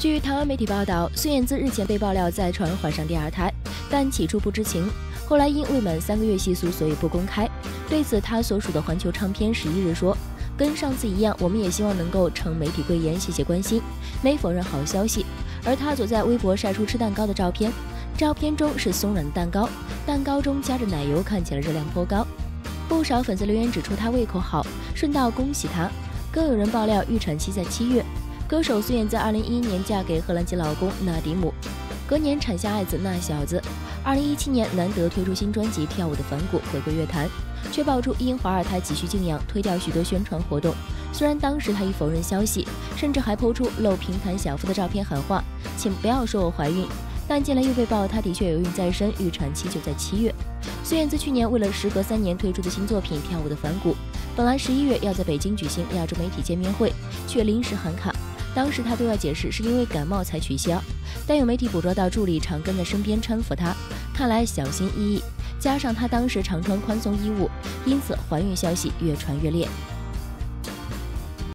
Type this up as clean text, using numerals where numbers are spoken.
据台湾媒体报道，孙燕姿日前被爆料在船怀上第二胎，但起初不知情，后来因未满3个月细数，所以不公开。对此，她所属的环球唱片11日说，跟上次一样，我们也希望能够承媒体贵言，谢谢关心，没否认好消息。而她则在微博晒出吃蛋糕的照片，照片中是松软的蛋糕，蛋糕中加着奶油，看起来热量颇高。不少粉丝留言指出她胃口好，顺道恭喜她。更有人爆料预产期在7月。歌手孙燕姿2011年嫁给荷兰籍老公纳迪姆，隔年产下爱子那小子。2017年难得推出新专辑《跳舞的反骨》，回归乐坛，却爆出因怀二胎急需静养，推掉许多宣传活动。虽然当时她已否认消息，甚至还抛出露平坦小腹的照片，喊话请不要说我怀孕，但近来又被曝她的确有孕在身，预产期就在7月。孙燕姿去年为了时隔3年推出的新作品《跳舞的反骨》，本来11月要在北京举行亚洲媒体见面会，却临时喊卡。当时他对外解释是因为感冒才取消，但有媒体捕捉到助理常跟在身边搀扶他，看来小心翼翼，加上他当时常穿宽松衣物，因此怀孕消息越传越烈。